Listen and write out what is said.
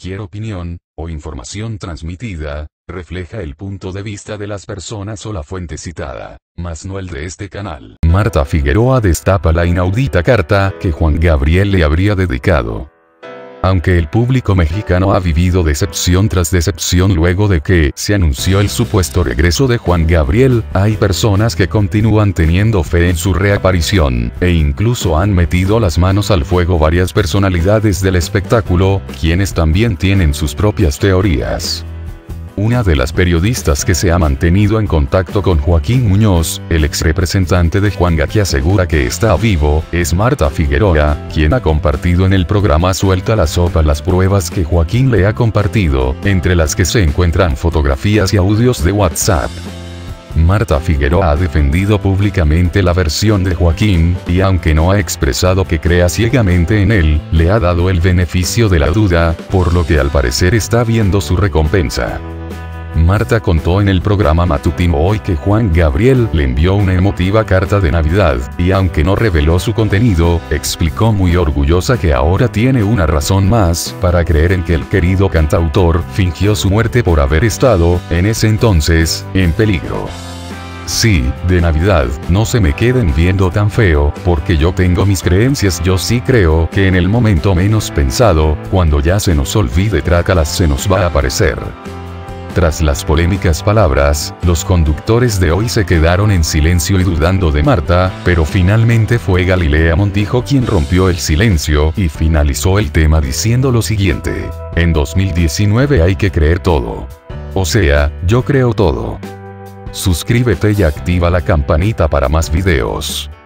cualquier opinión, o información transmitida, refleja el punto de vista de las personas o la fuente citada, mas no el de este canal. Marta Figueroa destapa la inaudita carta que Juan Gabriel le habría dedicado. Aunque el público mexicano ha vivido decepción tras decepción luego de que se anunció el supuesto regreso de Juan Gabriel, hay personas que continúan teniendo fe en su reaparición, e incluso han metido las manos al fuego varias personalidades del espectáculo, quienes también tienen sus propias teorías. Una de las periodistas que se ha mantenido en contacto con Joaquín Muñoz, el ex representante de Juanga que asegura que está vivo, es Marta Figueroa, quien ha compartido en el programa Suelta la Sopa las pruebas que Joaquín le ha compartido, entre las que se encuentran fotografías y audios de WhatsApp. Marta Figueroa ha defendido públicamente la versión de Joaquín, y aunque no ha expresado que crea ciegamente en él, le ha dado el beneficio de la duda, por lo que al parecer está viendo su recompensa. Marta contó en el programa matutino Hoy que Juan Gabriel le envió una emotiva carta de Navidad, y aunque no reveló su contenido, explicó muy orgullosa que ahora tiene una razón más para creer en que el querido cantautor fingió su muerte por haber estado, en ese entonces, en peligro. Sí, de Navidad, no se me queden viendo tan feo, porque yo tengo mis creencias. Yo sí creo que en el momento menos pensado, cuando ya se nos olvide trácalas, se nos va a aparecer. Tras las polémicas palabras, los conductores de Hoy se quedaron en silencio y dudando de Marta, pero finalmente fue Galilea Montijo quien rompió el silencio y finalizó el tema diciendo lo siguiente: en 2019 hay que creer todo. O sea, yo creo todo. Suscríbete y activa la campanita para más videos.